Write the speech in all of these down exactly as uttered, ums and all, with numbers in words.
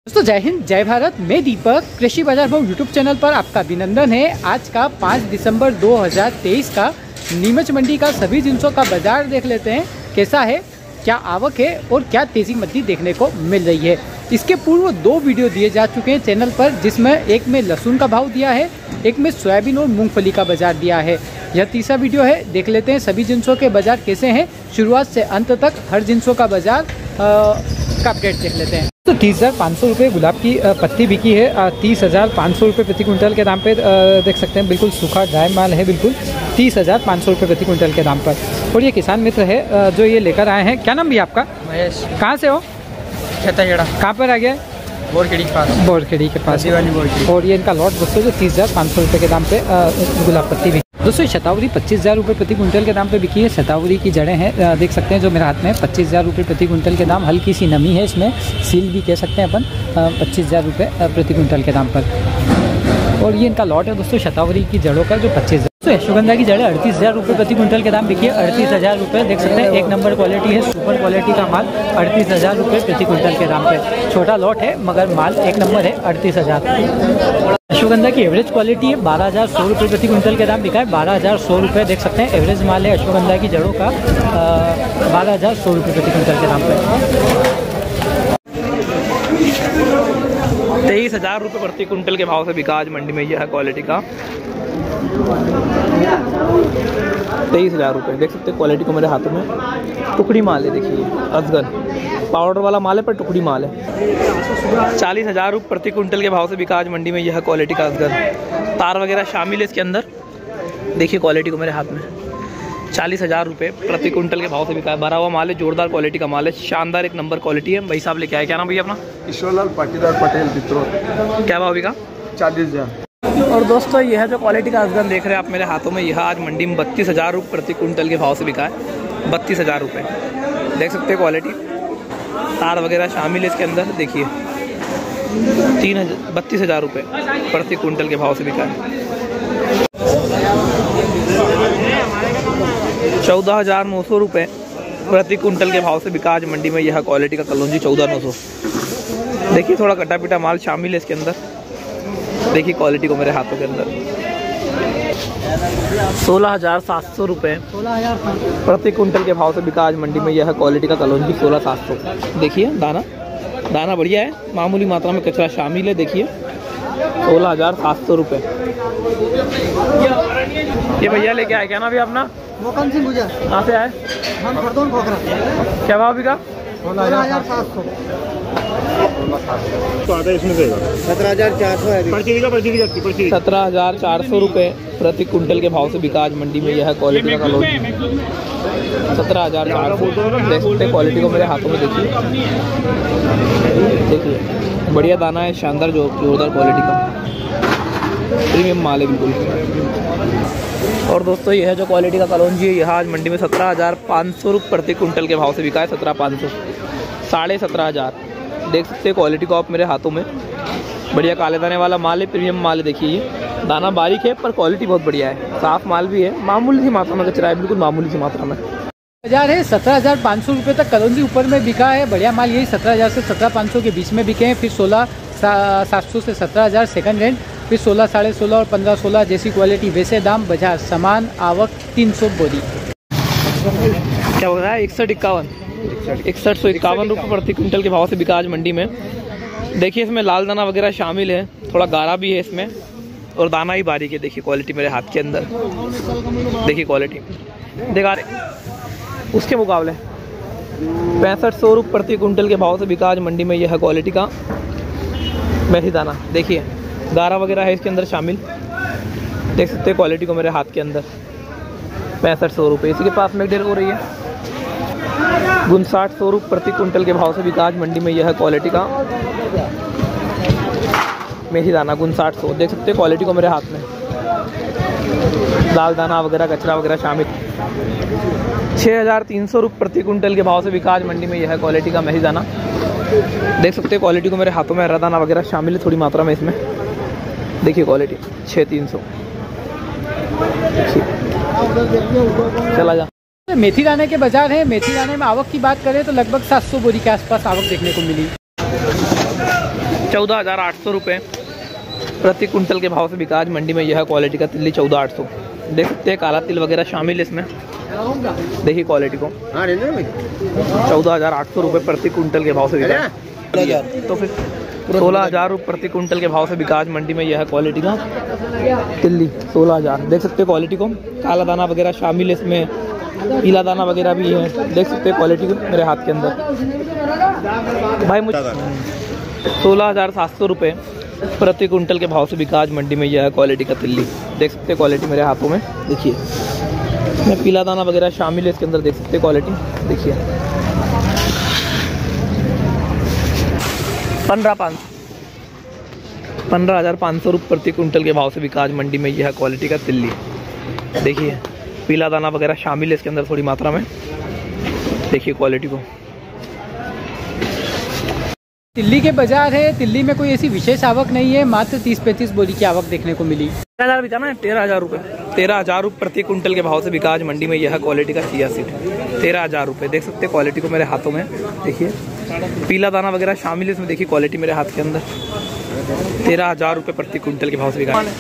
दोस्तों जय हिंद जय भारत। मैं दीपक, कृषि बाजार भाव यूट्यूब चैनल पर आपका अभिनंदन है। आज का पाँच दिसंबर दो हज़ार तेईस का नीमच मंडी का सभी जिनसों का बाजार देख लेते हैं कैसा है, क्या आवक है और क्या तेजी मंदी देखने को मिल रही है। इसके पूर्व दो वीडियो दिए जा चुके हैं चैनल पर, जिसमें एक में लहसुन का भाव दिया है, एक में सोयाबीन और मूंगफली का बाजार दिया है। यह तीसरा वीडियो है, देख लेते हैं सभी जिनसों के बाजार कैसे हैं। शुरुआत से अंत तक हर जिनसों का बाजार का अपडेट देख लेते हैं। तो तीस हज़ार पाँच सौ रुपये गुलाब की पत्ती बिकी है। तीस हज़ार पाँच सौ रुपये प्रति कुंटल के दाम पे देख सकते हैं। बिल्कुल सूखा ड्राई माल है, बिल्कुल तीस हज़ार पाँच सौ रुपये प्रति कुंटल के दाम पर। और ये किसान मित्र है जो ये लेकर आए हैं। क्या नाम भी आपका? महेश। कहाँ से हो? खेताखेड़ा। कहाँ पर आ गया है? बोरखेड़ी के पास। बोरखेड़ी के पास। बोरखेड़ी। और ये इनका लॉट दोस्तों जो तीस हज़ार पाँच सौ रुपये के दाम पे गुलाब पत्ती बिकी। दोस्तों शतावरी पच्चीस हज़ार रुपये प्रति कुंटल के दाम पे बिकी है। शतावरी की जड़ें हैं, देख सकते हैं जो मेरे हाथ में पच्चीस हज़ार रुपये प्रति कुंटल के दाम। हल्की सी नमी है इसमें, सील भी कह सकते हैं अपन, पच्चीस हज़ार रुपये प्रति कुंटल के दाम पर। और ये इनका लॉट है दोस्तों शतावरी की जड़ों का जो पच्चीस हज़ार। तो अश्वगंधा की जड़ें अड़तीस हज़ार रुपये प्रति कुंटल के दाम बिकी है। अड़तीस हज़ार रुपये देख सकते हैं, एक नंबर क्वालिटी है, सुपर क्वालिटी का माल अड़तीस हज़ार रुपये प्रति कुंटल के दाम पे। छोटा लॉट है मगर माल एक नंबर है, अड़तीस हज़ार। अश्वगंधा की एवरेज क्वालिटी है, बारह हज़ार सौ रुपये प्रति कुंटल के दाम बिका है। बारह हज़ार सौ रुपये देख सकते हैं एवरेज माल है अश्वगंधा की जड़ों का, बारह हज़ार सौ रुपये प्रति कुंटल के दाम पे। तेईस हज़ार रुपये प्रति कुंटल के भाव से बिका आज मंडी में यह है क्वालिटी का। तेईस हज़ार रुपये देख सकते हैं क्वालिटी को मेरे हाथों में। टुकड़ी माल है, देखिए अजगर पाउडर वाला माल है पर टुकड़ी माल है। चालीस हज़ार रुपये प्रति कुंटल के भाव से बिका आज मंडी में यह क्वालिटी का अजगर। तार वगैरह शामिल है इसके अंदर, देखिए क्वालिटी को मेरे हाथ में। चालीस हज़ार रुपये प्रति कुंटल के भाव से बिका है। भरा हुआ माल है, जोरदार क्वालिटी का माल है, शानदार एक नंबर क्वालिटी है। भाई साहब लेके आए, क्या नाम भैया अपना? ईश्वरलाल पाटीदार पटेल बित्रोल। क्या भाव बिका? चालीस हज़ार। और दोस्तों यह जो क्वालिटी का अजगर देख रहे हैं आप मेरे हाथों में, यह आज मंडी में बत्तीस हज़ार रुपये प्रति कुंटल के भाव से बिका है। बत्तीस हज़ार रुपये देख सकते हैं क्वालिटी, तार वगैरह शामिल है इसके अंदर, देखिए तीन हज़ार बत्तीस हज़ार रुपये प्रति कुंटल के भाव से बिका है। चौदह हज़ार नौ सौ रुपये प्रति कुंटल के भाव से बिका आज मंडी में यह क्वालिटी का कलौंजी चौदह नौ सौ। देखिए थोड़ा कटा पिटा माल शामिल है इसके अंदर, देखिए क्वालिटी को मेरे हाथों के अंदर। सोलह हज़ार सात सौ रुपये प्रति कुंटल के भाव से बिका आज मंडी में यह क्वालिटी का कलौंजी सोलह सात सौ। देखिए दाना दाना बढ़िया है, मामूली मात्रा में कचरा शामिल है, देखिए सोलह हज़ार सात सौ रुपये। ये भैया लेके आए, क्या ना भैया अपना? मोकन सिंह गुजर। कहाँ से आए? हम खरदोन खोखरा। क्या भाव बिका? सोलह हज़ार सात सौ। इसमें सत्रह हज़ार चार सौ। सत्रह हज़ार चार सौ रुपये प्रति कुंटल के भाव से बिका आज मंडी में यह क्वालिटी का कलौंजी सत्रह हज़ार चार सौ। देख सकते हैं क्वालिटी को मेरे हाथों में, देखिए देखिए बढ़िया दाना है, शानदार जो जोरदार क्वालिटी का प्रीमियम माल है बिल्कुल। और दोस्तों यह जो क्वालिटी का कलौंजी है यह आज मंडी में सत्रह हज़ार पाँच सौ रुपये प्रति कुंटल के भाव से बिका है। सत्रह पाँच सौ, साढ़े सत्रह हज़ार देख सकते हैं क्वालिटी को आप मेरे हाथों में। बढ़िया काले दाने वाला माल है, प्रीमियम माल है। देखिए ये दाना बारीक है पर क्वालिटी बहुत बढ़िया है, साफ माल भी है, मामूली सी मात्रा में कचरा है, बिल्कुल मामूली सी मात्रा में। बाजार है सत्रह हज़ार पाँच सौ रुपये तक कलौंजी ऊपर में बिका है। बढ़िया माल यही सत्रह हज़ार से सत्रह पाँच सौ के बीच में बिके हैं। फिर सोलह सात सौ से सत्रह हज़ार सेकंड हैंड, फिर सोलह साढ़े सोलह और पंद्रह सोलह जैसी क्वालिटी वैसे दाम। बाजार समान, आवक तीन सौ बोरी। क्या बोल रहा है? इकसठ इक्यावन इकसठ सौ इक्यावन रुपये प्रति कुंटल के भाव से बिका आज मंडी में। देखिए इसमें लाल दाना वगैरह शामिल है, थोड़ा गाढ़ा भी है इसमें, और दाना ही बारीक है। देखिए क्वालिटी मेरे हाथ के अंदर, देखिए क्वालिटी देखा रहे उसके मुकाबले पैंसठ सौ रुपये प्रति कुंटल के भाव से बिका आज मंडी में यह क्वालिटी का मेथी दाना। देखिए गारा वगैरह है इसके अंदर शामिल, देख सकते हैं क्वालिटी को मेरे हाथ के अंदर। पैंसठ सौ रुपये इसी के पास में ढेर हो रही है। उनसाठ सौ रुपये प्रति कुंटल के भाव से बिका आज मंडी में यह क्वालिटी का मेथी दाना। उनसाठ सौ देख सकते हैं क्वालिटी को मेरे हाथ में। दाल दाना वगैरह कचरा वगैरह शामिल। छः हज़ार तीन सौ रुपये प्रति कुंटल के भाव से बिका आज मंडी में यह क्वालिटी का मेथी दाना। देख सकते हैं क्वालिटी को मेरे हाथों में। हरा दाना वगैरह शामिल है थोड़ी मात्रा में इसमें, देखिए क्वालिटी छः तीन सौ। चला जा। मेथी दाने के बाजार है। मेथी दाने में आवक की बात करें तो लगभग सात सौ बोरी के आसपास आवक देखने को मिली। चौदह हज़ार आठ सौ रुपये प्रति कुंटल के भाव से बिका आज मंडी में यह क्वालिटी का तिल्ली चौदह आठ सौ। देख सकते हैं काला तिल वगैरह शामिल है इसमें। देखिए क्वालिटी को, चौदह हज़ार आठ सौ रुपये प्रति कुंटल के भाव से बिका। तो फिर सोलह हज़ार रुपये प्रति कुंटल के भाव से बिका आज मंडी में यह क्वालिटी का तिल्ली सोलह हज़ार। देख सकते हैं क्वालिटी को, काला दाना वगैरह शामिल है इसमें, पीला दाना वगैरह भी है। देख सकते हैं क्वालिटी को मेरे हाथ के अंदर। भाई मुझे सोलह हज़ार सात सौ रुपये प्रति कुंटल के भाव से बिका आज मंडी में यह क्वालिटी का तिल्ली। देख सकते हैं क्वालिटी मेरे हाथों में। देखिए इसमें पीला दाना वगैरह शामिल है इसके अंदर। देख सकते हैं क्वालिटी, देखिए पंद्रह पाँच पंद्रह हज़ार पाँच सौ रुपये प्रति कुंटल के भाव से बिका आज मंडी में यह क्वालिटी का तिल्ली। देखिए पीला दाना वगैरह शामिल है इसके अंदर थोड़ी मात्रा में। देखिए क्वालिटी को। तिल्ली के बाजार है, तिल्ली में कोई ऐसी विशेष आवक नहीं है, मात्र तीस पैंतीस बोरी की आवक देखने को मिली। तेरह हज़ार बिका ना, तेरह हज़ार रुपये तेरह हज़ार रुपये प्रति कुंटल के भाव से बिका आज मंडी में यह क्वालिटी का चिया सीड। तेरह हज़ार रुपये। देख सकते हैं क्वालिटी को मेरे हाथों में। देखिए पीला दाना वगैरह शामिल है इसमें। देखिए क्वालिटी मेरे हाथ के अंदर। तेरह हज़ार रुपये प्रति कुंटल के भाव से बिका।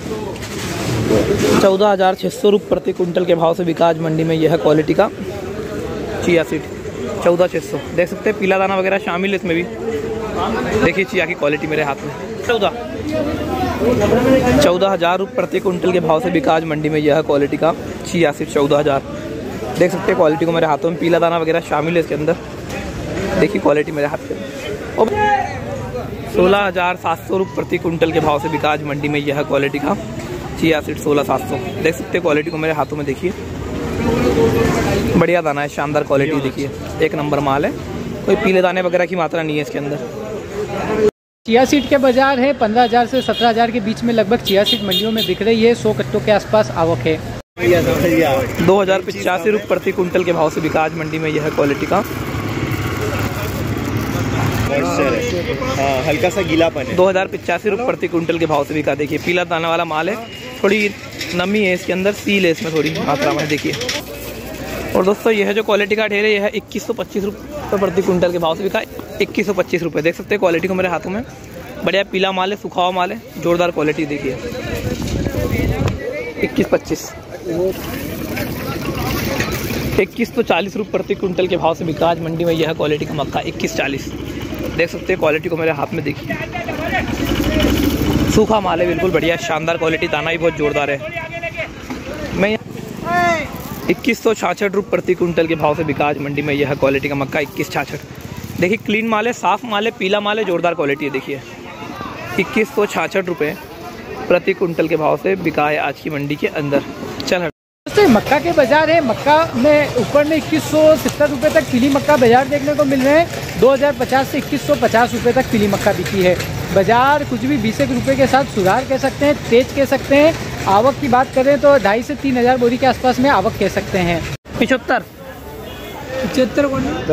चौदह हज़ार छः सौ रुपये प्रति कुंटल के भाव से बिका आज मंडी में यह क्वालिटी का चिया सीड। चौदह छः सौ। देख सकते हैं पीला दाना वगैरह शामिल है इसमें भी। देखिए चिया की क्वालिटी मेरे हाथ में। चौदह चौदह हज़ार रुपये प्रति कुंटल के भाव से बिका आज मंडी में यह क्वालिटी का चिया सीड। चौदह हज़ार। देख सकते हैं क्वालिटी को मेरे हाथों में। पीला दाना वगैरह शामिल है इसके अंदर। देखिए क्वालिटी मेरे हाथ के अंदर। सोलह हज़ार सात सौ रुपये प्रति कुंटल के भाव से बिका आज मंडी में यह क्वालिटी का चिया सीड। सोलह सात सौ। देख सकते हैं क्वालिटी को मेरे हाथों में। देखिए बढ़िया दाना है, शानदार क्वालिटी। देखिए एक नंबर माल है, कोई पीले दाने वगैरह की मात्रा नहीं है इसके अंदर। चिया सीड के बाजार है, पंद्रह हज़ार से सत्रह हज़ार के बीच में लगभग चिया सीड मंडियों में बिक रही है। सौ कट्टों के आसपास आवक है। दो हज़ार पचासी रुपये प्रति कुंटल के भाव से बिका आज मंडी में यह क्वालिटी का हल्का सा गीलापन है। दो हज़ार पचासी रुपये प्रति कुंटल के भाव से बिका। देखिए पीला दाना वाला माल है, थोड़ी नमी है इसके अंदर, सील है इसमें थोड़ी मात्रा में। देखिए और दोस्तों यह जो क्वालिटी का ढेर है यह इक्कीस सौ पच्चीस रुपये प्रति कुंटल के भाव से बिका। इक्कीस सौ पच्चीस रुपये। देख सकते हैं क्वालिटी को मेरे हाथों में। बढ़िया पीला माल है, सूखा हुआ माल है, जोरदार क्वालिटी। देखिए इक्कीस पच्चीस इक्कीस सौ चालीस रुपये प्रति कुंटल के भाव से बिका आज मंडी में यह क्वालिटी का मक्का। इक्कीस चालीस। देख सकते हैं क्वालिटी को मेरे हाथ में। देखिए सूखा माल है, बिल्कुल बढ़िया शानदार क्वालिटी। दाना भी बहुत जोरदार है। मैं इक्कीस सौ छाछठ रुपये प्रति कुंटल के भाव से बिका आज मंडी में यह क्वालिटी का मक्का। इक्कीस छाछठ। देखिए क्लीन माल है, साफ माल है, पीला माल है, जोरदार क्वालिटी है। देखिए इक्कीस सौ छाछठ रुपये प्रति कुंटल के भाव से बिका है आज की मंडी के अंदर। चल दोस्तों मक्का के बाजार है, मक्का में ऊपर में इक्कीस सौ सत्तर रुपये तक पीली मक्का बाजार देखने को मिल रहे हैं। दो हज़ार पचास से इक्कीस सौ पचास रुपये तक पीली मक्का बिकी है। बाजार कुछ भी बीस एक रुपये के साथ सुधार कह सकते हैं, तेज कह सकते हैं। आवक की बात करें तो ढाई से तीन हज़ार बोरी के आसपास में आवक कह सकते हैं। पिछहत्तर पचहत्तर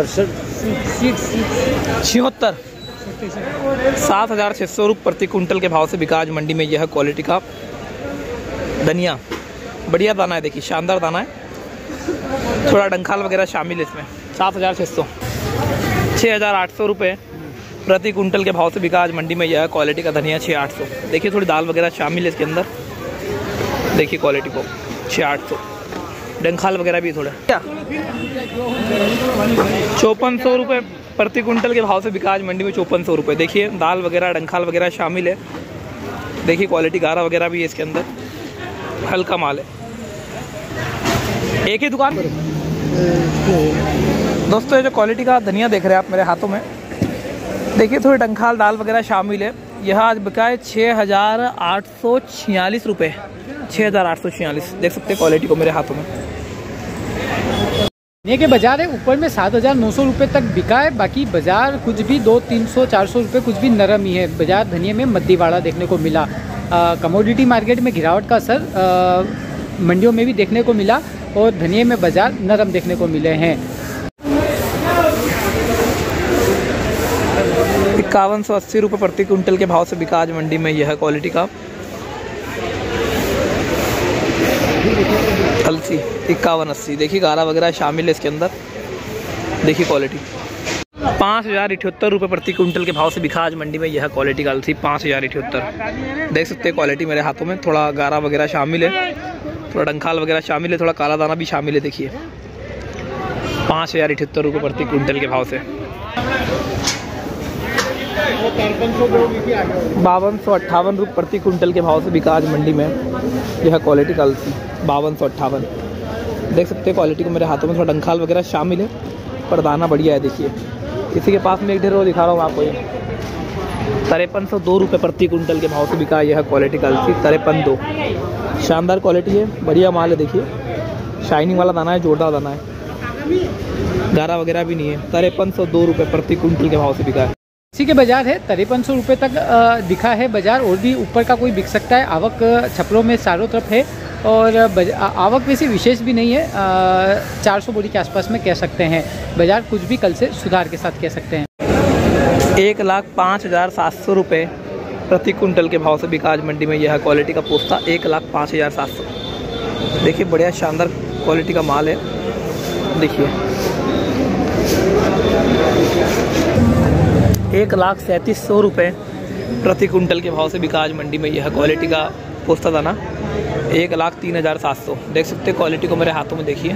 छिहत्तर सात हज़ार छः सौ रुपये प्रति कुंटल के भाव से बिका आज मंडी में यह क्वालिटी का धनिया। बढ़िया दाना है, देखिए शानदार दाना है, थोड़ा डंखाल वगैरह शामिल है इसमें। सात हज़ार छः सौ छः हज़ार आठ सौ रुपये प्रति कुंटल के भाव से बिका आज मंडी में यह क्वालिटी का धनिया। छः आठ सौ। देखिए थोड़ी दाल वगैरह शामिल है इसके अंदर। देखिए क्वालिटी को। छः आठ सौ। डंखाल वगैरह भी थोड़ा। क्या चौपन सौ रुपये प्रति कुंटल के भाव से बिका आज मंडी में। चौपन सौ रुपये। देखिए दाल वगैरह डंखाल वगैरह शामिल है। देखिए क्वालिटी गारा वगैरह भी है इसके अंदर, हल्का माल है। एक ही दुकान दोस्तों ये जो क्वालिटी का धनिया देख रहे हैं आप मेरे हाथों में, देखिए थोड़ी डंखाल दाल वगैरह शामिल है। यह आज बिका है छः हज़ार आठ सौ छियालीस रुपये। छः हज़ार आठ सौ छियालीस। देख सकते हैं क्वालिटी को मेरे हाथों में। धनिया के बाजार है, ऊपर में सात हज़ार नौ सौ रुपये तक बिका है। बाकी बाजार कुछ भी दो तीन सौ चार सौ रुपये कुछ भी नरम ही है। बाजार धनिया में मद्दीवाड़ा देखने को मिला। कमोडिटी मार्केट में गिरावट का असर मंडियों में भी देखने को मिला और धनिया में बाजार नरम देखने को मिले हैं। इक्यावन सौ अस्सी रुपये प्रति कुंटल के भाव से बिका आज मंडी में यह क्वालिटी का अलसी। इक्यावन अस्सी। देखिए गारा वगैरह शामिल है इसके अंदर। देखिए क्वालिटी। पाँच हज़ार अठहत्तर रुपये प्रति कुंटल के भाव से बिका आज मंडी में यह क्वालिटी का अलसी पाँच हज़ार अठहत्तर। देख सकते हैं क्वालिटी मेरे हाथों में, थोड़ा गारा वगैरह शामिल है, थोड़ा डंखाल वगैरह शामिल है, थोड़ा काला दाना भी शामिल है। देखिए पाँच हज़ार अठहत्तर रुपये प्रति कुंटल के भाव से। बावन सौ अट्ठावन रुपये प्रति कुंटल के भाव से बिका आज मंडी में यह क्वालिटी का अलसी बावन सौ अट्ठावन। देख सकते हैं क्वालिटी को मेरे हाथों में, थोड़ा डंखाल वगैरह शामिल है, पर दाना बढ़िया है। देखिए इसी के पास में एक ढेर वो दिखा रहा हूँ आपको, ये तिरपन सौ दो रुपये प्रति कुंटल के भाव से बिका यह क्वालिटी का अलसी तिरपन दो। शानदार क्वालिटी है, बढ़िया माल है। देखिए शाइनिंग वाला दाना है, जोरदार दाना है, गारा वगैरह भी नहीं है। तिरपन सौ दो रुपये प्रति कुंटल के भाव से बिका है। इसी के बाजार है तिरपन सौ रुपये तक अ, दिखा है बाजार, और भी ऊपर का कोई बिक सकता है। आवक छपरों में चारों तरफ है, और बज- आ- आवक वैसे विशेष भी नहीं है, चार सौ बोरी के आसपास में कह सकते हैं। बाजार कुछ भी कल से सुधार के साथ कह सकते हैं। एक लाख पाँच हज़ार सात सौ रुपये प्रति कुंटल के भाव से बिका आज मंडी में यह क्वालिटी का पोस्ता एक लाख पाँच हज़ार सात सौ। देखिए बढ़िया शानदार क्वालिटी का माल है। देखिए एक लाख सैंतीस सौ रुपये प्रति कुंटल के भाव से बिका आज मंडी में यह क्वालिटी का पोस्ता दाना एक लाख तीन हज़ार सात सौ। देख सकते हैं क्वालिटी को मेरे हाथों में। देखिए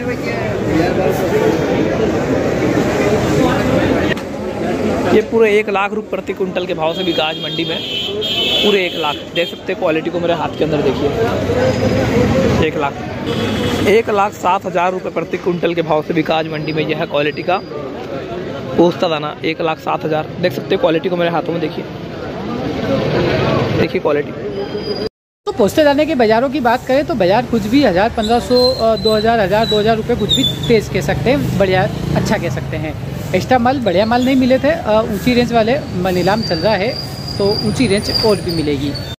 ये पूरे एक लाख रुपये प्रति कुंटल के भाव से बिका आज मंडी में, पूरे एक लाख। देख सकते हैं क्वालिटी को मेरे हाथ के अंदर। देखिए एक लाख एक लाख सात हज़ार रुपये प्रति कुंटल के भाव से बिका आज मंडी में यह क्वालिटी का पोस्ता दाना एक लाख सात हज़ार। देख सकते हैं क्वालिटी को मेरे हाथों में। देखिए देखिए क्वालिटी। तो पोस्ते दाने के बाज़ारों की बात करें तो बाज़ार कुछ भी हज़ार पंद्रह सौ दो हज़ार हज़ार दो हज़ार रुपये कुछ भी तेज़ कह सकते हैं, बढ़िया अच्छा कह सकते हैं। एक्स्ट्रा माल बढ़िया माल नहीं मिले थे, ऊंची रेंज वाले नीलाम चल रहा है, तो ऊंची रेंज और भी मिलेगी।